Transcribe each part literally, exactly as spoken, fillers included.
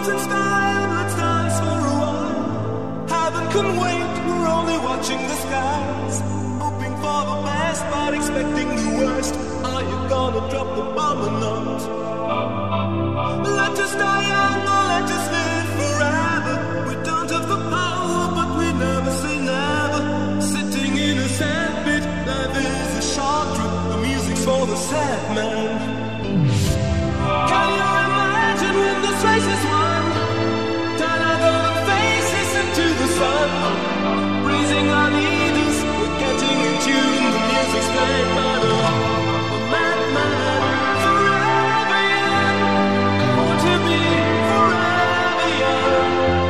Dance in style, let's dance for a while. Heaven can wait, we're only watching the skies. Hoping for the best, but expecting the worst. Are you gonna drop the bomb or not? Let us die young or let us live forever. We don't have the power, but we never say never. Sitting in a sandpit, life is a short trip. The music's for the sad man. Can you imagine when this race is won? Turn our golden faces into the sun. Raising our needles, we're getting in tune. The music's played by the, the madman. Forever young, I want to be forever young.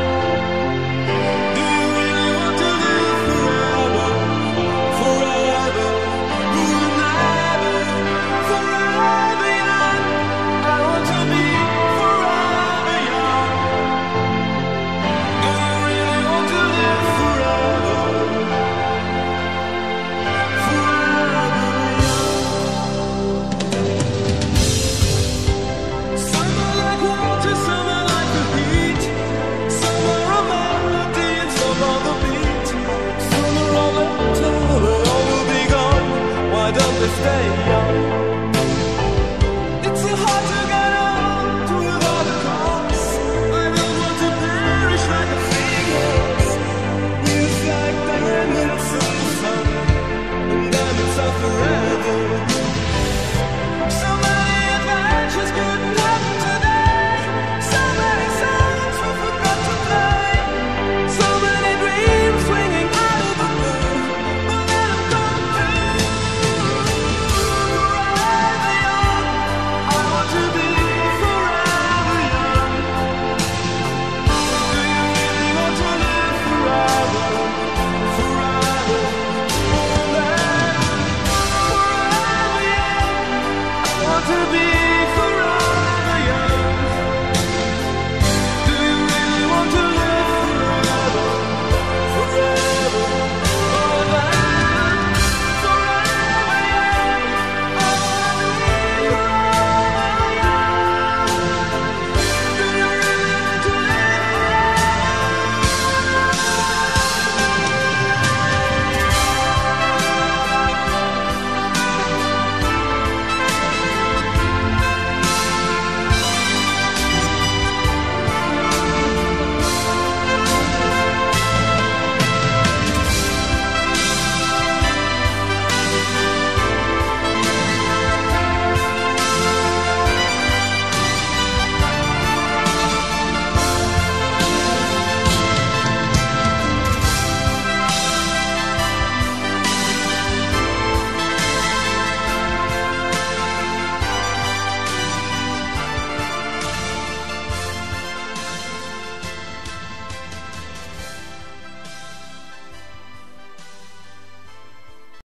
Do you really want to live forever? Forever, will never. Forever young, I want to be forever young. Do you really want to live forever? Forever young. Some are like water, some are like the heat. Some are a melody and some are the beat. Sooner or later they all will be gone. Why don't they stay young?